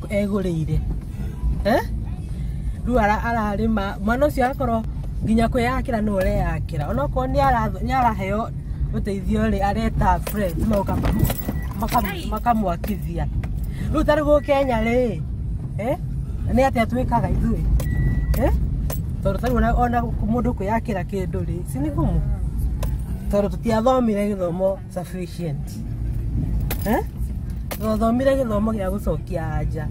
egũrĩire rĩu ararĩma mwana ũcio agakorwo nginya kwĩyakĩra no ũreyakĩra onokorwo nĩ araheo ũteithio rĩ areta friends magoka makamwakithia rĩu ta rĩu Kenya rĩ nĩ atĩa twĩkaga ithuĩ tondũ ta rĩu ona mũndũ kwĩyakĩra kĩndũ rĩ si nĩ gumu tondũ tũtiathomire gĩthomo sufficient twathomire gĩthomo gĩa gũcokia nja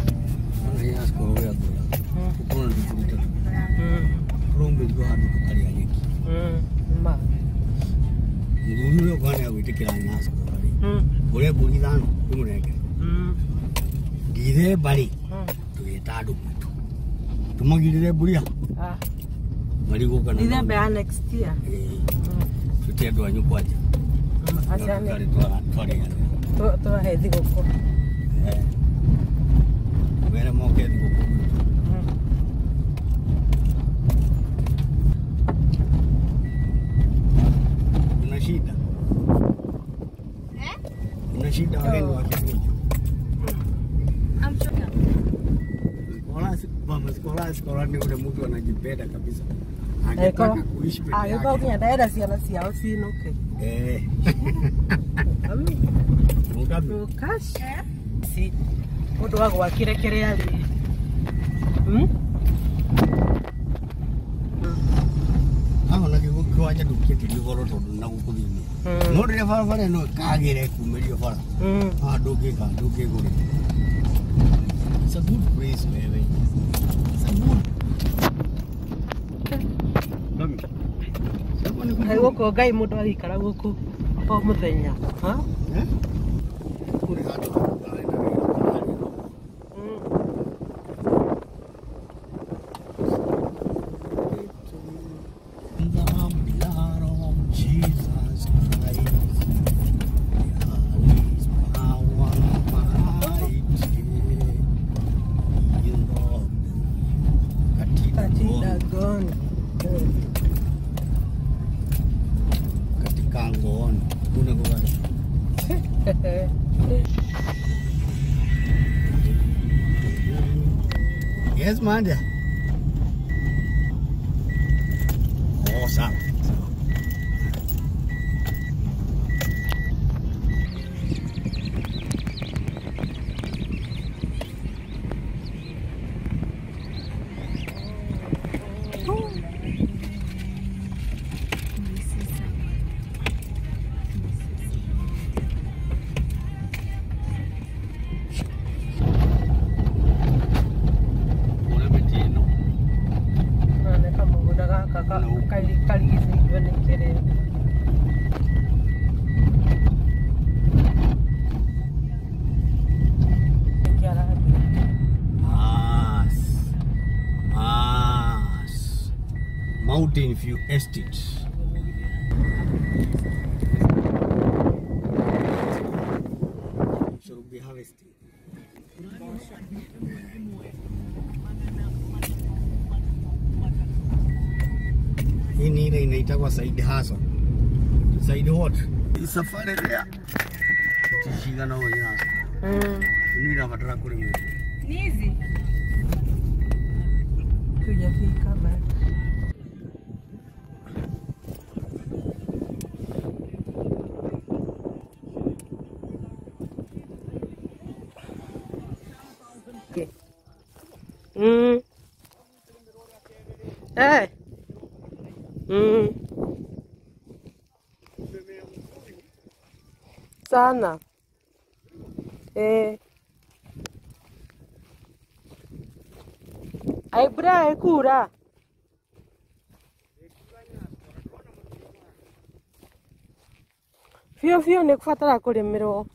Nguruwe kwa nini uitikira nyasa bari ure buri thano imurenge ndire bari tuita andu gutu tumagirire buria bari gukana ndire be next year tutie andu anyu kwaje asane twari to he thigũkũ wera moke thigũkũ shida una shida wageni wa Kenya skola ni ule mtu anajipenda kabisa anataka kuishi peke yake agĩkorwo nginya ndarenda ciana ciao ciinũke Mukashi si mũndũ wa gwakĩre kĩrĩa rĩ na kivuko acha dukete ligoro to na kukulini no ria fara no kagere kumerio fara doke gore it's a good place baby it's a good hai gũkũ ngai mũndũ agĩikara gũkũ o mũthenya kuri hatu Yes, Mandia. Oh, sawa. Mountain View Estate. Should be harvesting. Hii ile inaitwa Said Hassan. Said what? Safari there. Tishiga na wewe hasa. Ni na batara kule mimi. Nizi. Kujafika bado. Hey. Sana. Ai bra kura. Fio ni kufatara kulimirwo.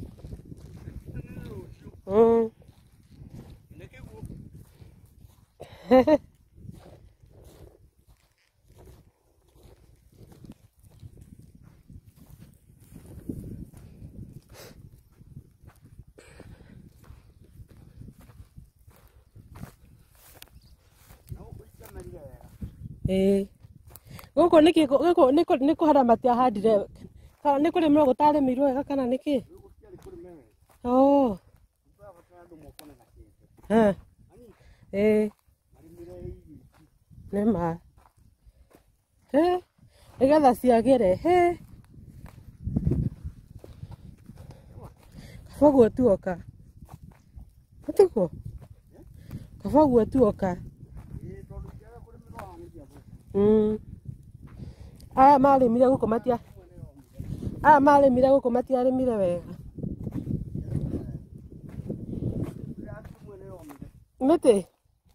Gũkũ nĩ kũhanda matiahandire kana nĩ kũrĩmĩrwo gũtarĩmĩirwo wega kana nĩkĩ? Ha. Nema. Egatha ciagire. Kabaguo tuoka. Atiko. Kabaguo tuoka. Aya marĩmire gũkũ matia. Aya marĩmire gũkũ matiarĩmire wega. Nĩtĩ?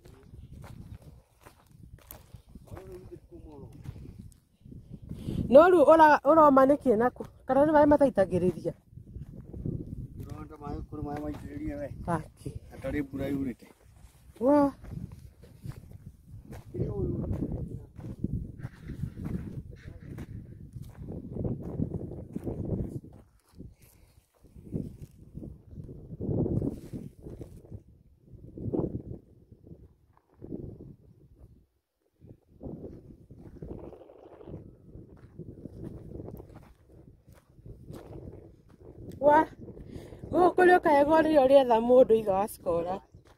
No rĩu ũroma nĩkĩ naku? Kana nĩ maĩ mataitagĩrĩria? Kũrĩ maĩ maitĩrĩrie we. Kaki. Hatarĩ mbura yurĩte. Wa. Wa. Gũkũ rĩo kaego rĩrĩa ũrĩetha mũndũ ithe wa Skora.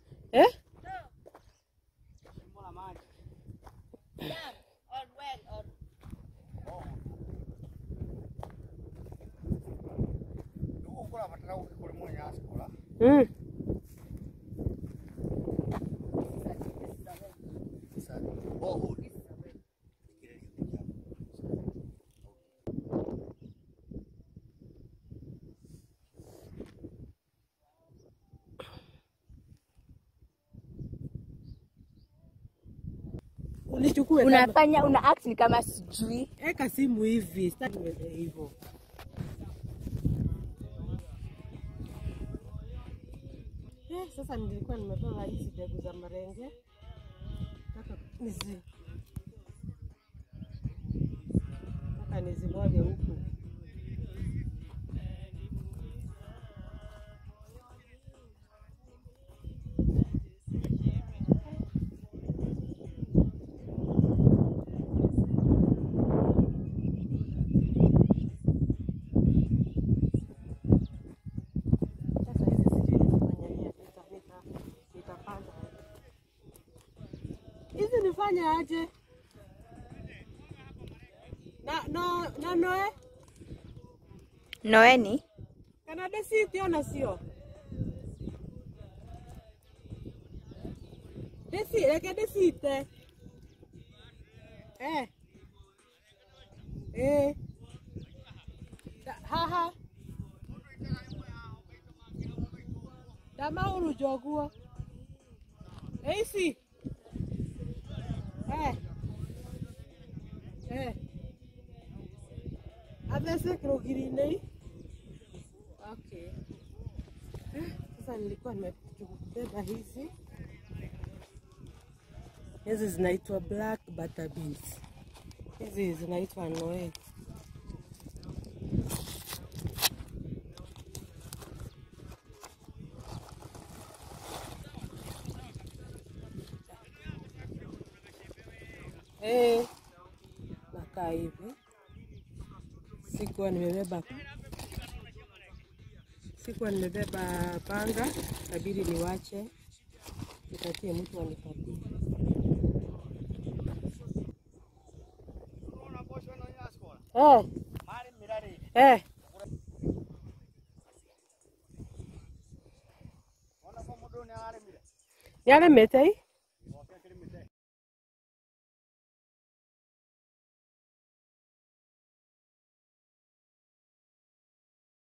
Unafanya una act ni kama sijui. Eka simu hivi, sitaki hivyo. Sasa nilikuwa nimetoa hizi mbegu za marenge. Nataka nizimwage huku. Hizi nifanye aje? Na Noe? Noeni? Kana desiti ona sio? Leke desite. Haha. Dama uru joguo. Eisi. Adese krogiri. Okay. Sasa nilikuwa nimebeba hizi. Hizi zinaitwa black butter beans. Hizi zinaitwa Noe. Nakaa hivi. Sikuwa nimebeba panga, kabidi niwache nikatie mtu anipatie. Yaremete?